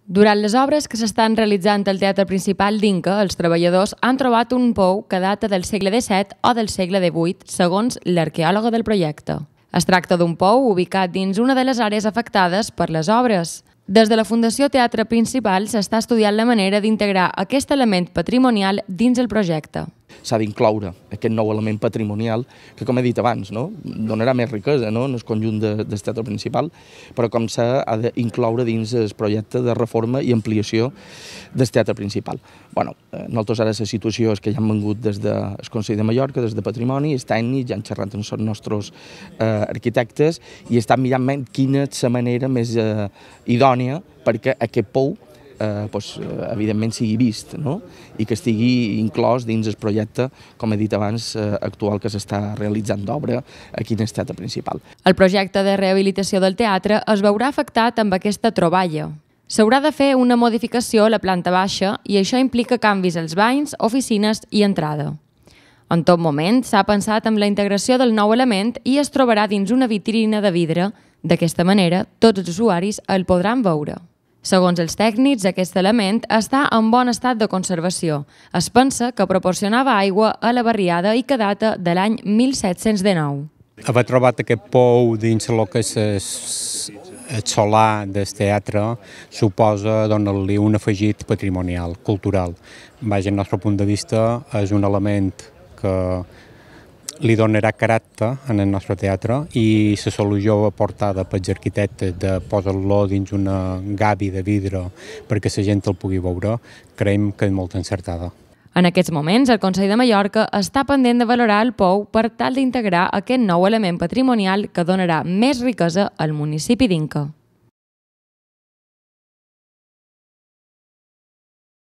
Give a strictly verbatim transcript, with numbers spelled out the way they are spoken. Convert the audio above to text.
Durant les obres que s'estan realitzant al Teatre Principal d'Inca, els treballadors han trobat un pou que data del segle disset o del segle divuit, segons l'arqueòloga del projecte. Es tracta d'un pou ubicat dins una de les àrees afectades per les obres. Des de la Fundació Teatre Principal s'està estudiant la manera d'integrar aquest element patrimonial dins el projecte. S'ha d'incloure aquest nou element patrimonial que, com he dit abans, no? donarà més riquesa no? en el conjunt de, del teatre principal, però com s'ha d'incloure dins el projecte de reforma i ampliació del teatre principal. Bueno, nosaltres ara la situació és que ja hem vengut des del Consell de Mallorca, des de Patrimoni, els tècnics, ja han xerrat amb els nostres eh, arquitectes i estan mirant quina és la manera més eh, idònia perquè aquest pou Eh, doncs, evidentment sigui vist no? i que estigui inclòs dins el projecte, com he dit abans, eh, actual que s'està realitzant d'obra aquí en el teatre principal. El projecte de rehabilitació del teatre es veurà afectat amb aquesta troballa. S'haurà de fer una modificació a la planta baixa i això implica canvis als banys, oficines i entrada. En tot moment s'ha pensat en la integració del nou element i es trobarà dins una vitrina de vidre. D'aquesta manera, tots els usuaris el podran veure. Segons els tècnics, aquest element està en bon estat de conservació. Es pensa que proporcionava aigua a la barriada i que data de l'any mil set-cents dinou. Haver trobat aquest pou dins el que és el solar del teatre suposa donar-li un afegit patrimonial, cultural. Vaja, al nostre punt de vista, és un element que li donarà caràcter en el nostre teatre i la solució aportada pels arquitectes de posar-lo dins una gabi de vidre perquè la gent el pugui veure, creiem que és molt encertada. En aquests moments, el Consell de Mallorca està pendent de valorar el pou per tal d'integrar aquest nou element patrimonial que donarà més riquesa al municipi d'Inca.